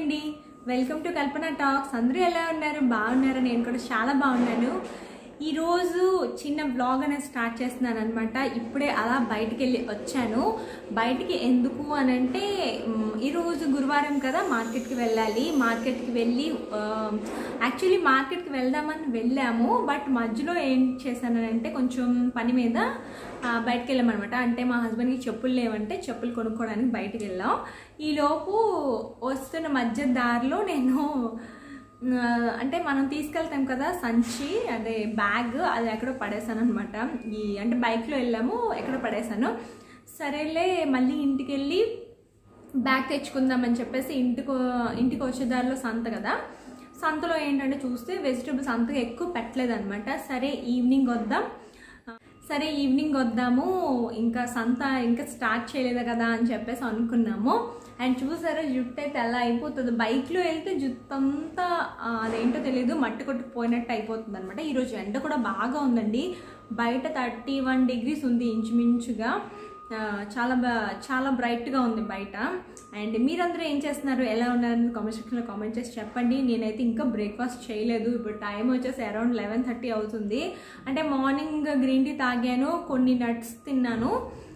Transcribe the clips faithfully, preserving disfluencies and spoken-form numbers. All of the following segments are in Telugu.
అండి వెల్కమ్ టు కల్పన టాక్స్. అందరూ ఎలా ఉన్నారు? బాగున్నారా? నేను కూడా చాలా బాగున్నాను. ఈరోజు చిన్న వ్లాగ్ అనేది స్టార్ట్ చేస్తున్నాను అనమాట. ఇప్పుడే అలా బయటికి వెళ్ళి వచ్చాను. బయటికి ఎందుకు అని అంటే ఈరోజు గురువారం కదా, మార్కెట్కి వెళ్ళాలి. మార్కెట్కి వెళ్ళి యాక్చువల్లీ మార్కెట్కి వెళ్దామని వెళ్ళాము, బట్ మధ్యలో ఏం చేశానంటే కొంచెం పని మీద బయటకు వెళ్ళామన్నమాట. అంటే మా హస్బెండ్కి చెప్పులు లేవంటే చెప్పులు కొనుక్కోవడానికి బయటకు వెళ్ళాం. ఈలోపు వస్తున్న మధ్య దారిలో నేను అంటే మనం తీసుకెళ్తాం కదా సంచి, అదే బ్యాగ్, అది ఎక్కడో పడేసాను అనమాట. ఈ అంటే బైక్లో వెళ్ళాము, ఎక్కడో పడేసాను. సరేలే మళ్ళీ ఇంటికి వెళ్ళి బ్యాగ్ తెచ్చుకుందామని చెప్పేసి ఇంటికి ఇంటికి వచ్చే దారిలో సంత కదా, సంతలో ఏంటంటే చూస్తే వెజిటేబుల్స్ అంతగా ఎక్కువ పెట్టలేదన్నమాట. సరే ఈవినింగ్ వద్దాం సరే ఈవినింగ్ వద్దాము ఇంకా సంత ఇంకా స్టార్ట్ చేయలేదు కదా అని చెప్పేసి అనుకున్నాము. అండ్ చూసారా జుట్టు అయితే ఎలా అయిపోతుంది, బైక్లో వెళ్తే జుట్టు అంతా అదేంటో తెలియదు మట్టి కొట్టుకుపోయినట్టు అయిపోతుంది అనమాట. ఈరోజు ఎండ కూడా బాగా ఉందండి, బయట థర్టీ వన్ డిగ్రీస్ ఉంది ఇంచుమించుగా. చాలా బా చాలా బ్రైట్గా ఉంది బయట. అండ్ మీరందరూ ఏం చేస్తున్నారు, ఎలా ఉన్నారని కామెంట్ సెక్షన్లో కామెంట్ చేసి చెప్పండి. నేనైతే ఇంకా బ్రేక్ఫాస్ట్ చేయలేదు. ఇప్పుడు టైం వచ్చేసి అరౌండ్ లెవెన్ థర్టీ అవుతుంది. అంటే మార్నింగ్ గ్రీన్ టీ తాగాను, కొన్ని నట్స్ తిన్నాను,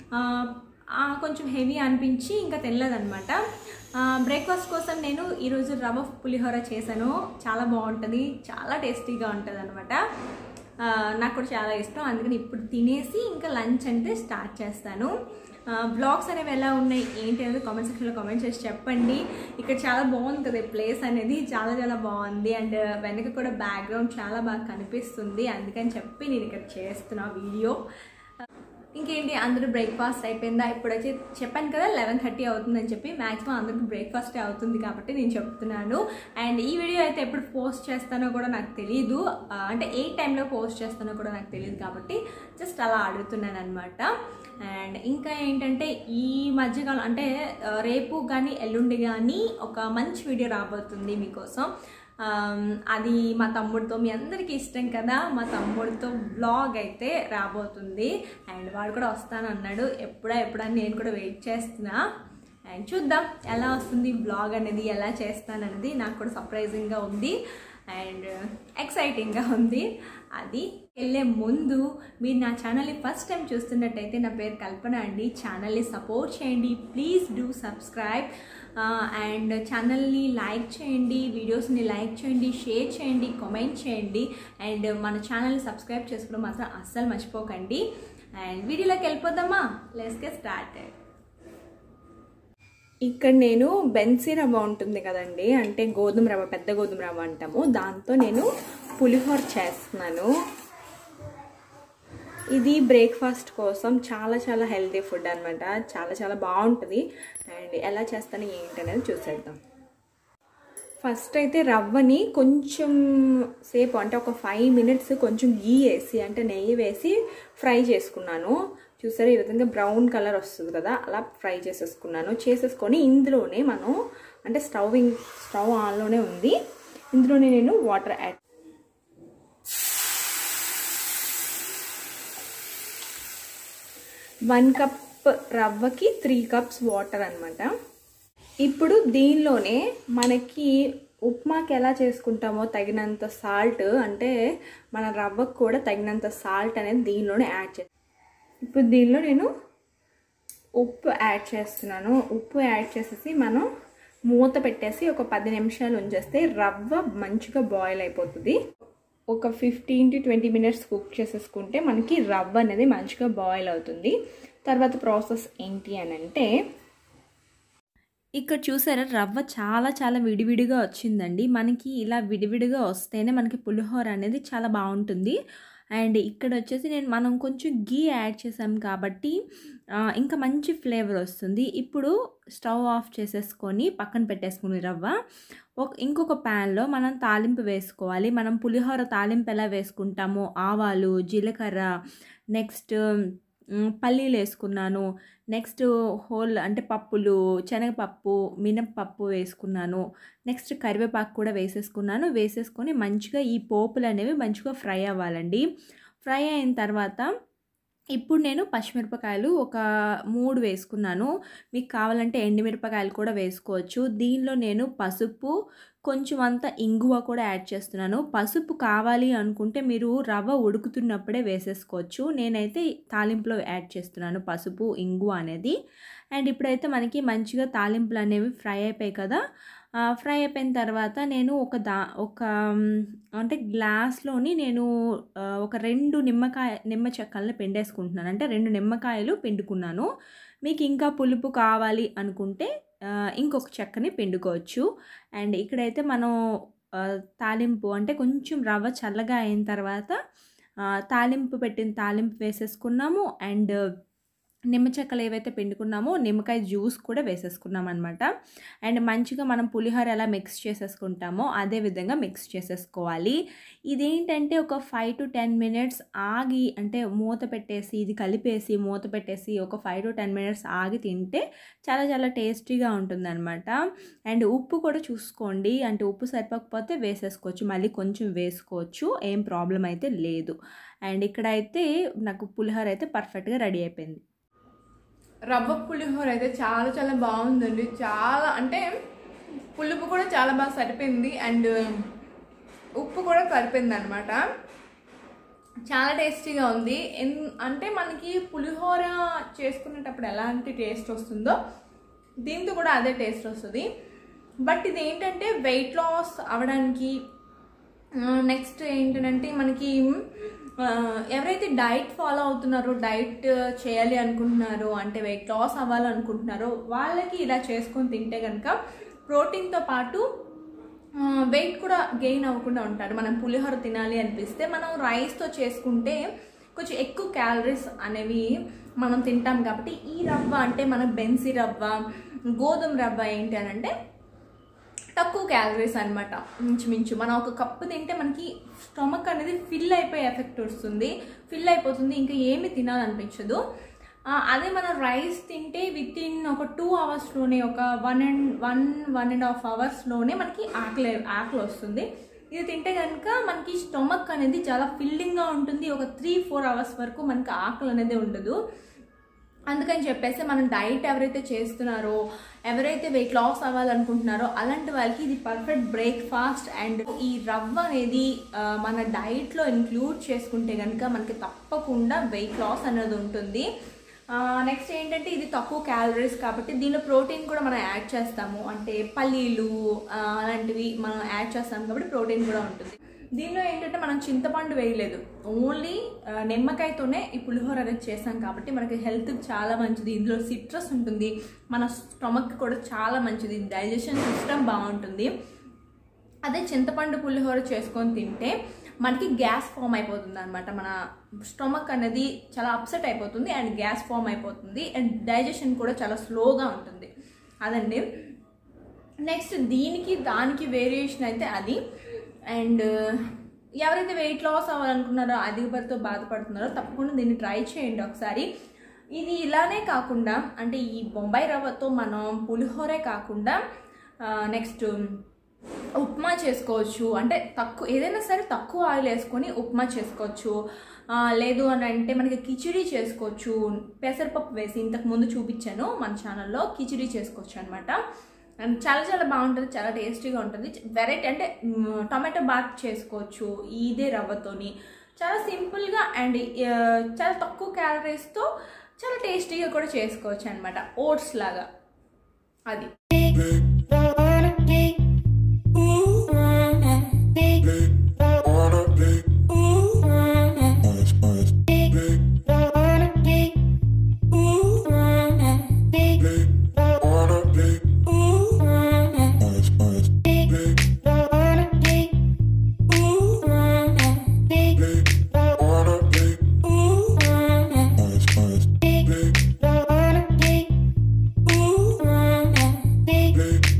కొంచెం హెవీ అనిపించి ఇంకా తినలేదన్నమాట. బ్రేక్ఫాస్ట్ కోసం నేను ఈరోజు రవ్వ పులిహోర చేశాను. చాలా బాగుంటుంది, చాలా టేస్టీగా ఉంటుంది అనమాట. నాకు కూడా చాలా ఇష్టం. అందుకని ఇప్పుడు తినేసి ఇంకా లంచ్ అంటే స్టార్ట్ చేస్తాను. బ్లాగ్స్ అనేవి ఎలా ఉన్నాయి ఏంటి అనేది కామెంట్ సెక్షన్లో కామెంట్ చేసి చెప్పండి. ఇక్కడ చాలా బాగుంది కదా ప్లేస్ అనేది, చాలా చాలా బాగుంది. అండ్ వెనక కూడా బ్యాక్గ్రౌండ్ చాలా బాగా కనిపిస్తుంది, అందుకని చెప్పి నేను ఇక్కడ చేస్తున్నా వీడియో. ఇంకేంటి, అందరూ బ్రేక్ఫాస్ట్ అయిపోయిందా? ఇప్పుడు వచ్చి చెప్పాను కదా లెవెన్ థర్టీ అవుతుందని చెప్పి, మ్యాక్సిమం అందరికి బ్రేక్ఫాస్టే అవుతుంది కాబట్టి నేను చెప్తున్నాను. అండ్ ఈ వీడియో అయితే ఎప్పుడు పోస్ట్ చేస్తానో కూడా నాకు తెలియదు, అంటే ఏ టైంలో పోస్ట్ చేస్తానో కూడా నాకు తెలియదు కాబట్టి జస్ట్ అలా అడుగుతున్నాను అనమాట. అండ్ ఇంకా ఏంటంటే ఈ మధ్యకాలం అంటే రేపు కానీ ఎల్లుండి కానీ ఒక మంచి వీడియో రాబోతుంది మీకోసం. అది మా తమ్ముడితో, మీ అందరికీ ఇష్టం కదా, మా తమ్ముడితో బ్లాగ్ అయితే రాబోతుంది. అండ్ వాడు కూడా వస్తానన్నాడు. ఎప్పుడా ఎప్పుడని నేను కూడా వెయిట్ చేస్తున్నా. అండ్ చూద్దాం ఎలా వస్తుంది బ్లాగ్ అనేది, ఎలా చేస్తాననేది నాకు కూడా సర్ప్రైజింగ్గా ఉంది అండ్ ఎక్సైటింగ్గా ఉంది. అది వెళ్ళే ముందు మీరు నా ఛానల్ని ఫస్ట్ టైం చూస్తున్నట్టయితే నా పేరు కల్పన అండి. ఛానల్ని సపోర్ట్ చేయండి, ప్లీజ్ డూ సబ్స్క్రైబ్. అండ్ ఛానల్ని లైక్ చేయండి, వీడియోస్ని లైక్ చేయండి, షేర్ చేయండి, కామెంట్ చేయండి. అండ్ మన ఛానల్ని సబ్స్క్రైబ్ చేసుకోవడం మాత్రం అస్సలు మర్చిపోకండి. అండ్ వీడియోలోకి వెళ్ళిపోదామా? Let's get started. ఇక్కడ నేను బెన్సీ రవ్వ ఉంటుంది కదండి, అంటే గోధుమ రవ్వ, పెద్ద గోధుమ రవ్వ అంటాము, దాంతో నేను పులిహోర చేస్తున్నాను. ఇది బ్రేక్ఫాస్ట్ కోసం చాలా చాలా హెల్తీ ఫుడ్ అనమాట, చాలా చాలా బాగుంటుంది. అండ్ ఎలా చేస్తాను ఏంటనేది చూసేద్దాం. ఫస్ట్ అయితే రవ్వని కొంచెం సేపు అంటే ఒక ఫైవ్ మినిట్స్ కొంచెం గీ వేసి అంటే నెయ్యి వేసి ఫ్రై చేసుకున్నాను. చూసారా ఈ విధంగా బ్రౌన్ కలర్ వస్తుంది కదా, అలా ఫ్రై చేసేసుకున్నాను. చేసేసుకొని ఇందులోనే మనం అంటే స్టవ్వింగ్ స్టవ్ ఆన్లోనే ఉంది, ఇందులోనే నేను వాటర్ యాడ్ వన్ కప్ రవ్వకి త్రీ కప్స్ వాటర్ అనమాట. ఇప్పుడు దీనిలోనే మనకి ఉప్మాకి ఎలా చేసుకుంటామో తగినంత సాల్ట్, అంటే మన రవ్వకు కూడా తగినంత సాల్ట్ అనేది దీనిలోనే యాడ్ చేస్తాను. ఇప్పుడు దీనిలో నేను ఉప్పు యాడ్ చేస్తున్నాను. ఉప్పు యాడ్ చేసేసి మనం మూత పెట్టేసి ఒక పది నిమిషాలు ఉంచేస్తే రవ్వ మంచిగా బాయిల్ అయిపోతుంది. ఒక fifteen to twenty minutes cook చేసేసుకుంటే మనకి రవ్వ అనేది మంచిగా బాయిల్ అవుతుంది. తర్వాత ప్రాసెస్ ఏంటి అని అంటే, ఇక్కడ చూసారా రవ్వ చాలా చాలా విడివిడిగా వచ్చిందండి. మనకి ఇలా విడివిడిగా వస్తేనే మనకి పులిహోర అనేది చాలా బాగుంటుంది. అండ్ ఇక్కడ వచ్చేసి నేను మనం కొంచెం గీ యాడ్ చేసాం కాబట్టి ఇంకా మంచి ఫ్లేవర్ వస్తుంది. ఇప్పుడు స్టవ్ ఆఫ్ చేసేసుకొని పక్కన పెట్టేసుకుని రవ్వ ఒక ఇంకొక ప్యాన్లో మనం తాలింపు వేసుకోవాలి. మనం పులిహోర తాలింపు ఎలా వేసుకుంటామో ఆవాలు, జీలకర్ర, నెక్స్ట్ పల్లీలు వేసుకున్నాను, నెక్స్ట్ హోల్ అంటే పప్పులు, శనగపప్పు, మినప్పప్పు వేసుకున్నాను, నెక్స్ట్ కరివేపాకు కూడా వేసేసుకున్నాను. వేసేసుకొని మంచిగా ఈ పోపులు అనేవి మంచిగా ఫ్రై అవ్వాలండి. ఫ్రై అయిన తర్వాత ఇప్పుడు నేను పచ్చిమిరపకాయలు ఒక మూడు వేసుకున్నాను. మీకు కావాలంటే ఎండుమిరపకాయలు కూడా వేసుకోవచ్చు. దీనిలో నేను పసుపు, కొంచెం అంత ఇంగువ కూడా యాడ్ చేస్తున్నాను. పసుపు కావాలి అనుకుంటే మీరు రవ్వ ఉడుకుతున్నప్పుడే వేసేసుకోవచ్చు. నేనైతే తాలింపులో యాడ్ చేస్తున్నాను పసుపు, ఇంగువ అనేది. అండ్ ఇప్పుడైతే మనకి మంచిగా తాలింపులు అనేవి ఫ్రై అయిపోయాయి కదా. ఫ్రై అయిపోయిన తర్వాత నేను ఒక దా ఒక అంటే గ్లాస్లోని నేను ఒక రెండు నిమ్మకాయ నిమ్మ చెక్కల్ని పిండేసుకుంటున్నాను. అంటే రెండు నిమ్మకాయలు పిండుకున్నాను. మీకు ఇంకా పులుపు కావాలి అనుకుంటే ఇంకొక చెక్కని పిండుకోవచ్చు. అండ్ ఇక్కడైతే మనం తాలింపు అంటే కొంచెం రవ్వ చల్లగా అయిన తర్వాత తాలింపు పెట్టిన తాలింపు వేసేసుకున్నాము. అండ్ నిమ్మ చెక్కలు ఏవైతే పిండుకున్నామో నిమ్మకాయ జ్యూస్ కూడా వేసేసుకున్నాం అనమాట. అండ్ మంచిగా మనం పులిహోర ఎలా మిక్స్ చేసేసుకుంటామో అదే విధంగా మిక్స్ చేసేసుకోవాలి. ఇదేంటంటే ఒక ఫైవ్ టు టెన్ మినిట్స్ ఆగి, అంటే మూత పెట్టేసి ఇది కలిపేసి మూత పెట్టేసి ఒక ఫైవ్ టు టెన్ మినిట్స్ ఆగి తింటే చాలా చాలా టేస్టీగా ఉంటుందన్నమాట. అండ్ ఉప్పు కూడా చూసుకోండి, అంటే ఉప్పు సరిపోకపోతే వేసేసుకోవచ్చు, మళ్ళీ కొంచెం వేసుకోవచ్చు, ఏం ప్రాబ్లం అయితే లేదు. అండ్ ఇక్కడైతే నాకు పులిహోర అయితే పర్ఫెక్ట్గా రెడీ అయిపోయింది. రవ్వ పులిహోర అయితే చాలా చాలా బాగుందండి. చాలా అంటే పులుపు కూడా చాలా బాగా సరిపోయింది, అండ్ ఉప్పు కూడా సరిపోయింది అనమాట. చాలా టేస్టీగా ఉంది. ఎన్ అంటే మనకి పులిహోర చేసుకునేటప్పుడు ఎలాంటి టేస్ట్ వస్తుందో దీంతో కూడా అదే టేస్ట్ వస్తుంది. బట్ ఇది ఏంటంటే వెయిట్ లాస్ అవ్వడానికి, నెక్స్ట్ ఏంటంటే మనకి ఎవరైతే డైట్ ఫాలో అవుతున్నారో, డైట్ చేయాలి అనుకుంటున్నారో, అంటే వెయిట్ లాస్ అవ్వాలనుకుంటున్నారో వాళ్ళకి ఇలా చేసుకొని తింటే కనుక ప్రోటీన్తో పాటు వెయిట్ కూడా గెయిన్ అవ్వకుండా ఉంటారు. మనం పులిహోర తినాలి అనిపిస్తే మనం రైస్తో చేసుకుంటే కొంచెం ఎక్కువ క్యాలరీస్ అనేవి మనం తింటాం. కాబట్టి ఈ రవ్వ అంటే మన బెన్సీ రవ్వ, గోధుమ రవ్వ ఏంటి అని అంటే తక్కువ క్యాలరీస్ అనమాట. మించుమించు మనం ఒక కప్పు తింటే మనకి స్టమక్ అనేది ఫిల్ అయిపోయే ఎఫెక్ట్ వస్తుంది, ఫిల్ అయిపోతుంది, ఇంకా ఏమి తినాలనిపించదు. అదే మనం రైస్ తింటే విత్ ఇన్ ఒక టూ అవర్స్లోనే ఒక one and one one and half అవర్స్లోనే మనకి ఆకలి ఆకలి వస్తుంది. ఇది తింటే కనుక మనకి స్టమక్ అనేది చాలా ఫిల్లింగ్గా ఉంటుంది. ఒక త్రీ ఫోర్ అవర్స్ వరకు మనకి ఆకలి అనేది ఉండదు. అందుకని చెప్పేసి మనం డైట్ ఎవరైతే చేస్తున్నారో, ఎవరైతే వెయిట్ లాస్ అవ్వాలనుకుంటున్నారో అలాంటి వాళ్ళకి ఇది పర్ఫెక్ట్ బ్రేక్ఫాస్ట్. అండ్ ఈ రవ్వ అనేది మన డైట్లో ఇంక్లూడ్ చేసుకుంటే కనుక మనకి తప్పకుండా వెయిట్ లాస్ అనేది ఉంటుంది. నెక్స్ట్ ఏంటంటే ఇది తక్కువ క్యాలరీస్ కాబట్టి దీనిలో ప్రోటీన్ కూడా మనం యాడ్ చేస్తాము, అంటే పల్లీలు అలాంటివి మనం యాడ్ చేస్తాము కాబట్టి ప్రోటీన్ కూడా ఉంటుంది. దీనిలో ఏంటంటే మనం చింతపండు వేయలేదు, ఓన్లీ నిమ్మకాయతోనే ఈ పులిహోర అనేది చేస్తాం కాబట్టి మనకి హెల్త్కి చాలా మంచిది. ఇందులో సిట్రస్ ఉంటుంది, మన స్టమక్ కూడా చాలా మంచిది, డైజెషన్ సిస్టమ్ బాగుంటుంది. అదే చింతపండు పులిహోర చేసుకొని తింటే మనకి గ్యాస్ ఫామ్ అయిపోతుంది అనమాట. మన స్టమక్ అనేది చాలా అప్సెట్ అయిపోతుంది అండ్ గ్యాస్ ఫామ్ అయిపోతుంది అండ్ డైజెషన్ కూడా చాలా స్లోగా ఉంటుంది. అదండి. నెక్స్ట్ దీనికి దానికి వేరియేషన్ అయితే అది. అండ్ ఎవరైతే వెయిట్ లాస్ అవ్వాలనుకున్నారో, అధిక బరువుతో బాధపడుతున్నారో తప్పకుండా దీన్ని ట్రై చేయండి ఒకసారి. ఇది ఇలానే కాకుండా, అంటే ఈ బొంబాయి రవ్వతో మనం పులిహోరే కాకుండా నెక్స్ట్ ఉప్మా చేసుకోవచ్చు. అంటే తక్కువ ఏదైనా సరే తక్కువ ఆయిల్ వేసుకొని ఉప్మా చేసుకోవచ్చు. లేదు అని అంటే మనకి కిచిడీ చేసుకోవచ్చు, పెసరపప్పు వేసి ఇంతకు ముందు చూపించాను మన ఛానల్లో, కిచిడీ చేసుకోవచ్చు అనమాట. అండ్ చాలా చాలా బాగుంటుంది, చాలా టేస్టీగా ఉంటుంది. వెరైటీ అంటే టొమాటో బాత్ చేసుకోవచ్చు ఇదే రవ్వతోని, చాలా సింపుల్గా అండ్ చాలా తక్కువ క్యాలరీస్తో చాలా టేస్టీగా కూడా చేసుకోవచ్చు అనమాట, ఓట్స్ లాగా. అది baby.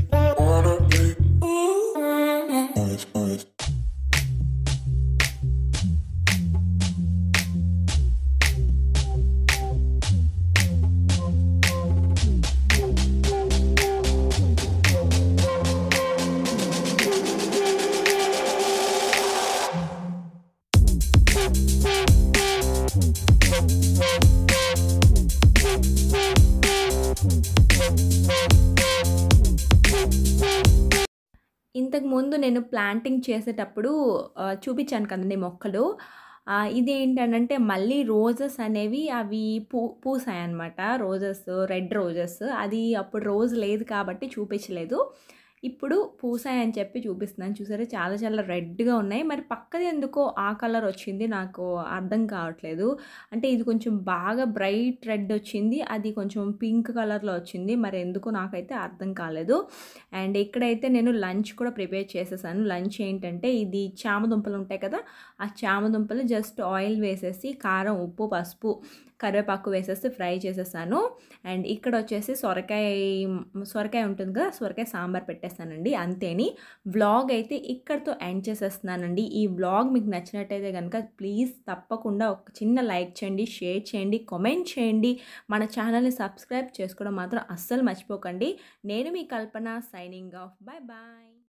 ఇంతకుముందు నేను ప్లాంటింగ్ చేసేటప్పుడు ఆ, చూపించాను కదండి మొక్కలు. ఆ, ఇదేంటనంటే మళ్ళీ రోజెస్ అనేవి అవి పూ పూసాయన్నమాట. Roses, red roses. అది అప్పుడు రోజ్ లేదు కాబట్టి చూపించలేదు. ఇప్పుడు పూసాయని చెప్పి చూపిస్తున్నాను. చూసారా చాలా చాలా రెడ్గా ఉన్నాయి. మరి పక్కది ఎందుకో ఆ కలర్ వచ్చింది నాకు అర్థం కావట్లేదు. అంటే ఇది కొంచెం బాగా బ్రైట్ రెడ్ వచ్చింది, అది కొంచెం పింక్ కలర్లో వచ్చింది. మరి ఎందుకో నాకైతే అర్థం కాలేదు. అండ్ ఇక్కడైతే నేను లంచ్ కూడా ప్రిపేర్ చేసేసాను. లంచ్ ఏంటంటే ఇది చామదుంపలు ఉంటాయి కదా, ఆ చామదుంపలు జస్ట్ ఆయిల్ వేసేసి కారం, ఉప్పు, పసుపు, కరివేపాకు వేసేసి ఫ్రై చేసేసాను. అండ్ ఇక్కడ వచ్చేసి సొరకాయ సొరకాయ ఉంటుంది కదా, సొరకాయ సాంబార్ పెట్టేస్తానండి. అంతేని వ్లాగ్ అయితే ఇక్కడితో ఎండ్ చేసేస్తున్నానండి. ఈ వ్లాగ్ మీకు నచ్చినట్టయితే కనుక ప్లీజ్ తప్పకుండా ఒక చిన్న లైక్ చేయండి, షేర్ చేయండి, కామెంట్ చేయండి. మన ఛానల్ని సబ్స్క్రైబ్ చేసుకోవడం మాత్రం అస్సలు మర్చిపోకండి. నేను మీ Kalpana, signing off. Bye bye.